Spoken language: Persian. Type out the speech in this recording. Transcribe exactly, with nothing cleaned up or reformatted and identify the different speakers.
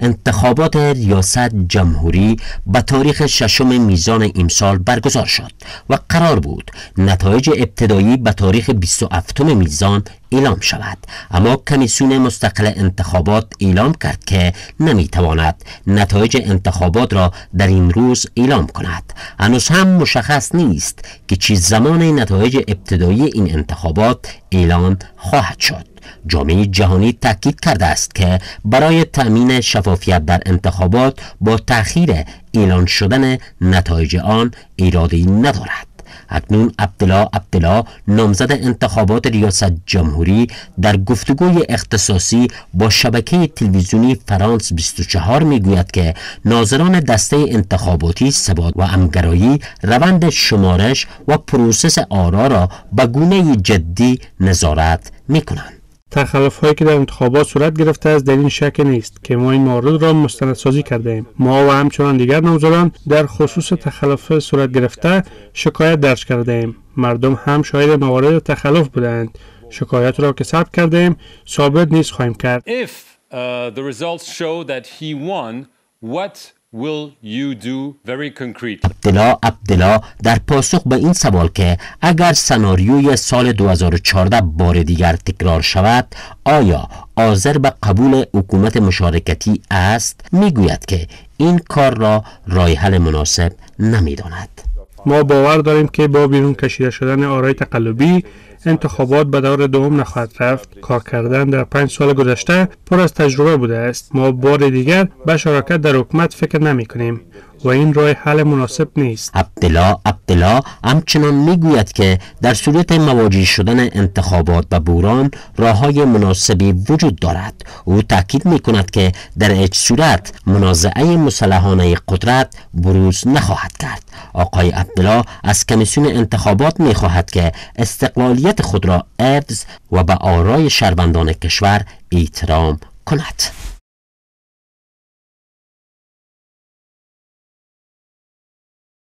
Speaker 1: انتخابات ریاست جمهوری به تاریخ ششم میزان امسال برگزار شد و قرار بود نتایج ابتدایی به تاریخ بیست و هفتم میزان اعلام شود، اما کمیسیون مستقل انتخابات اعلام کرد که نمیتواند نتایج انتخابات را در این روز اعلام کند. هنوز هم مشخص نیست که چه زمان نتایج ابتدایی این انتخابات اعلان خواهد شد. جامعه جهانی تاکید کرده است که برای تأمین شفافیت در انتخابات با تأخیر اعلان شدن نتایج آن ایرادی ندارد. اکنون عبدالله عبدالله نامزد انتخابات ریاست جمهوری در گفتگوی اختصاصی با شبکه تلویزیونی فرانس بیست و چهار میگوید که ناظران دسته انتخاباتی ثبات و همگرایی روند شمارش و پروسس آرا را به گونه جدی نظارت میکنند.
Speaker 2: تخلف هایی که در انتخابات صورت گرفته است در این شک نیست که ما این مورد را مستندسازی کرده ایم. ما و همچنان دیگر نامزدان در خصوص تخلف صورت گرفته شکایت درج کرده ایم. مردم هم شاهد موارد تخلف بودند. شکایت را که ثبت کرده ایم ثابت نیز خواهیم کرد.
Speaker 3: If uh, the results show that he won, what will you do very concrete?
Speaker 1: عبدالله عبدالله در پاسخ به این سوال که اگر سناریوی سال دو هزار و چهارده بار دیگر تکرار شود آیا حاضر به قبول حکومت مشارکتی است، میگوید که این کار را راه حل مناسب نمیداند.
Speaker 2: ما باور داریم که با بیرون کشیده شدن آرای تقلبی انتخابات به دور دوم نخواهد رفت. کار کردن در پنج سال گذشته پر از تجربه بوده است. ما بار دیگر به شراکت در حکومت فکر نمی کنیم و این راه حل مناسب نیست.
Speaker 1: عبدالله عبدالله همچنان میگوید که در صورت مواجه شدن انتخابات با بحران راههای مناسبی وجود دارد. او تاکید میکند که در هیچ صورت منازعه مسلحانه قدرت بروز نخواهد کرد. آقای عبدالله از کمیسیون انتخابات میخواهد که استقلالیت خود را حفظ و به آرای شهروندان کشور احترام کند.